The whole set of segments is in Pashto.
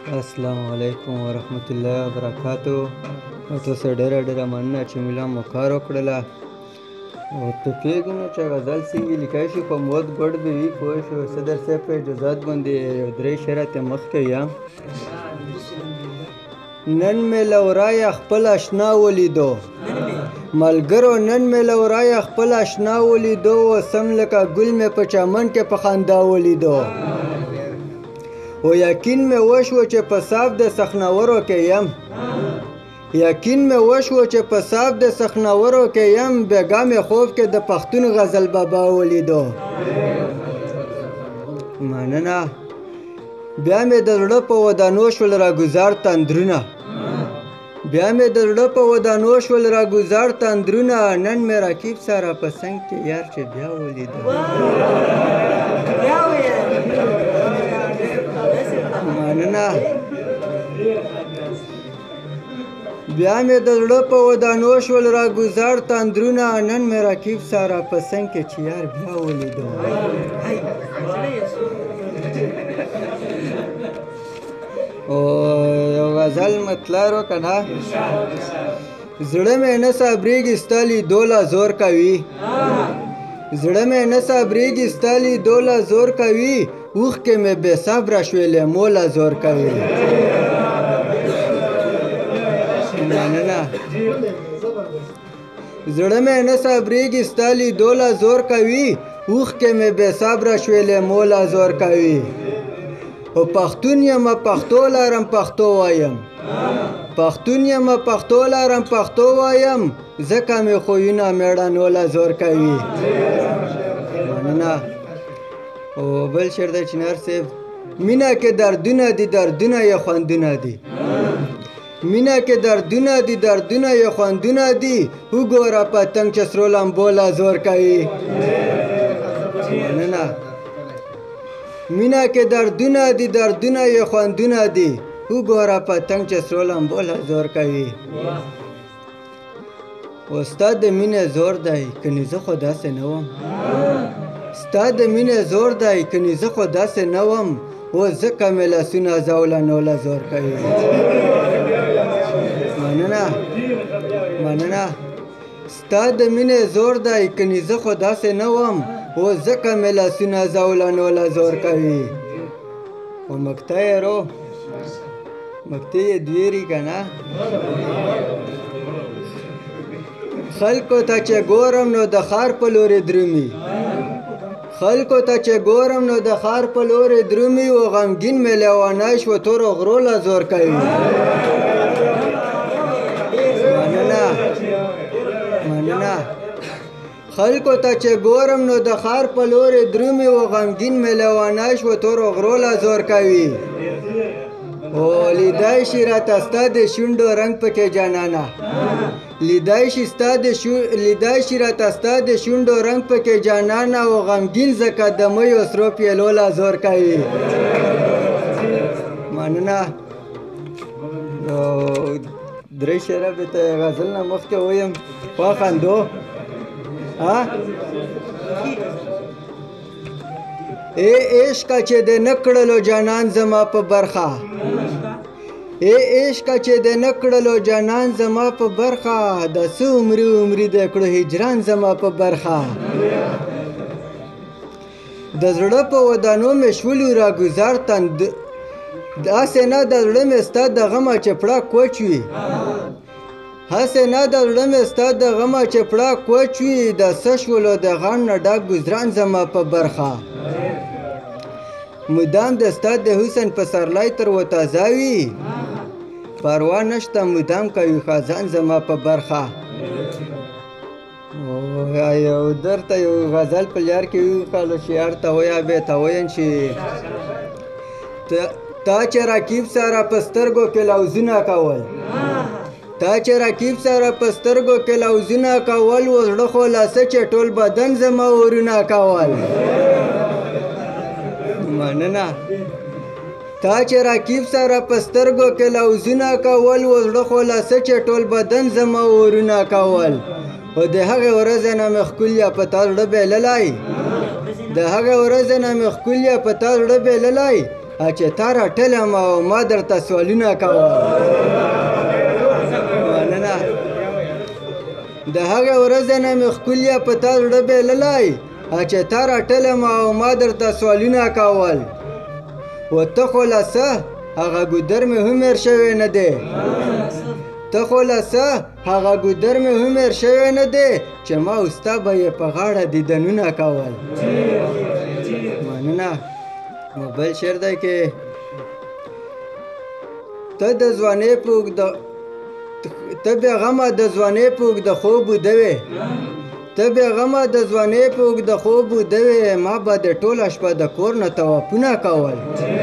السلام علیکم ورحمت الله وبرکاتو. تاسو ډېره مننه چې ملا مو کار وکړله. او ته پوهېږې نو چې غزل څنګه لیکلی شي خو مود ګډ به وي پوه شو. صدر صاحب په اجازات باندې یو درې شعره ته مخکې یم. نن مې له ورایه خپل اشنا ولیدو ملګرو، نن مې له ورایه خپل اشنا ولیدو، سم لکه ګل مې په چمن کې په خندا ولیدو. او یقین مې وشو چې په صاف د سخنورو کې یم، یقین مې وشو چې په صاف د سخنورو کې یم، بېګا مې خوب کې د پښتون غزل بابا ولیدو. مننه. بیا مې د زړه په ودانو شول راګزار تندرونه، بیا مې د زړه په ودانو شول راګزار تندرونه، نن مې رقیب سره په څنګ کې یار چې بیا ولیدو. مننه. بیا مې د زړه په ودانو شول راګزار تندرونه، نن مې رقیب سره په څنګ کې چې یار بیا ولیدو. او یو غزل مطلع که نه، زړه مې نه صبرېږي ستا لیدو لا زور کوي، زړه مې نه صبرېږي ستا لیدو لا زور کوي، اوښکې مې بې صبره شوې لیمو لا زور کوي. مننه. زړه مې نه صبرېږي ستا لیدو لا زور کوي، اوښکې مې بې صبره شوې لیمو لا زور کوي. او پښتون یم پښتو لرم پښتو وایم، پښتون یم پښتو لرم پښتو وایم، ځکه مې خویونه مېړانو لا زور کوي. مننه. او بل شعر دی چنار صاحب، مینه کې دردونه دي دردونه یې خوندونه دي، مینه کې دردونه دي دردونه یې خوندونه دي، وګوره پتنګ چې سرو لمبو لا زور کوي. مننه. مینه کې دردونه دي دردونه یې خوندونه دي، وګوره پتنګ چې سرو لمبو لا زور کوي. او ستا د مینې زور دی کنې زه خو داسې نه وم، ستا د مینې زور دی کنې زه خو داسې نه وم، او ځکه مې لاسونه زولنو لا زور کوي. مننه. مننه. ستا د مینې زور دی کنې زه خو داسې نه وم، او ځکه مې لاسونه زولنو لا زور کوي. او مکته یې رو مکته یې دویري که نه، خلکو ته چې ګورم نو د ښار په لورې درومي، خلکو ته چې ګورم نو د ښار په لورې درومي، او غمګین مې لیونی شو تورو غرو لا زور کوي. مننه. مننه. خلکو ته چې ګورم نو د ښار په لورې درومي، او غمګین مې لیونی شو تورو غرو لا زور کوي. او لیدای شي راته ستا د شونډو رنګ پکې جانانه، لیدای شي راته ستا د شونډو رنګ پکې جانانه، او غمګین ځکه د میو سرو پیلو لا زور کوي. مننه. درې شعره به ته غزل نه مخکې ویم وخندو. ای عشقه چې د نه کړلو جانان زما په برخه، ای عشقه چې د نه کړلو جانان زما په برخه، د څه عمري عمري د کړو هجران زما په برخه. د زړه په ودانو مې شولو راګزار تند، داسې نه د زړه مې ستا د غمه چې پړه کوچ وي، هسې نه د زړه مې ستا د غمه چې پړه کوچ وي، د څه شولو د غم نه ډک ګزران زما په برخه. مدام د ستا د حسن پسرلی تر و تازه وي، پروا نشته مدام کوي خزان زما په برخه. یو درته یو غزل په لار کې ویښلو شعر ته ویا بې ته ویم چې تا چې رقیب سره په سترګو کې لوزونه کول، تا چې رقیب سره په سترګو کې لوزونه کول، و زړه خلاصه چې ټول بدن زما ورونه کول. مننه. تا چې رقیب سره په سترګو کې لوزونه کول، و زړه خلاصه چې ټول بدن زما ورونه کول. او د هغې ورځې نه مې ښکليه په تا زړه بایللی، د هغې ورځې نه مې ښکليه په تا زړه بایللی، چې تا راټلم او ما درته سوالونه کول. مننه. د هغې ورځې نه مې ښکلیه په تا زړه بېللی چې تا راټلم او ما درته سوالونه کول. و ته خو له څه هغه ګودر مې هم هېر شوی نه دی. ته خو له څه هغه ګودر مې هم هېر شوی نه دی چې ما او ستا به یې په غاړه دیدنونه کول. مننه. نو بل شعر دی کې ته د ځوانۍ په اوږده ته بېغمه د ځوانۍ په اوږده خوب ویده وې. ته بېغمه د ځوانۍ په اوږده خوب ویده وې. ما به د ټوله شپه د کور نه طوافونه کول.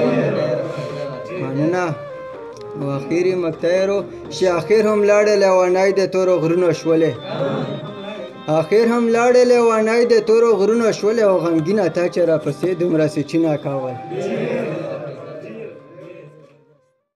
مننه. او اخري مقطع چې اخر هم لاړې لیونی د تورو غرونو شولې. اخر هم لاړې لیونی د تورو غرونو شولې او غمګینه تا چې راپسې دومره سچینه کول.